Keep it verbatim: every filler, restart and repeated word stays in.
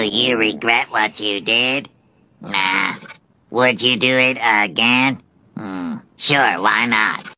you regret what you did? Nah. Would you do it again? Hmm. Sure, why not?